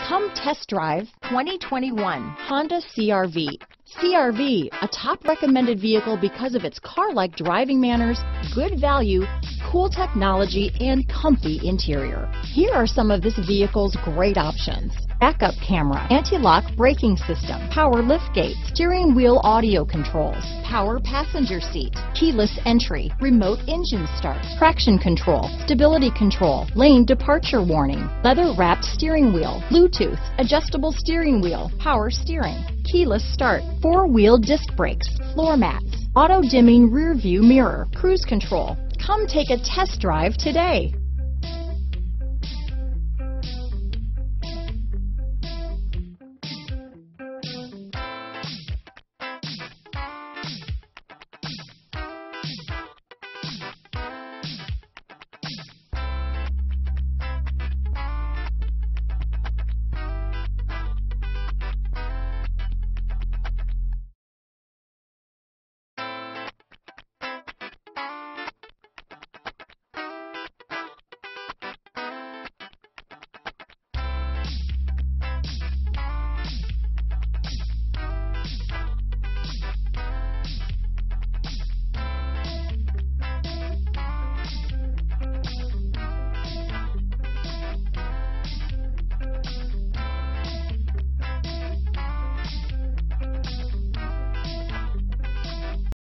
Come test drive 2021 Honda CR-V. CR-V, a top recommended vehicle because of its car-like driving manners, good value, cool technology, and comfy interior. Here are some of this vehicle's great options: backup camera, anti-lock braking system, power liftgate, steering wheel audio controls, power passenger seat, keyless entry, remote engine start, traction control, stability control, lane departure warning, leather-wrapped steering wheel, Bluetooth, adjustable steering wheel, power steering, keyless start, four-wheel disc brakes, floor mats, auto-dimming rear view mirror, cruise control. Come take a test drive today.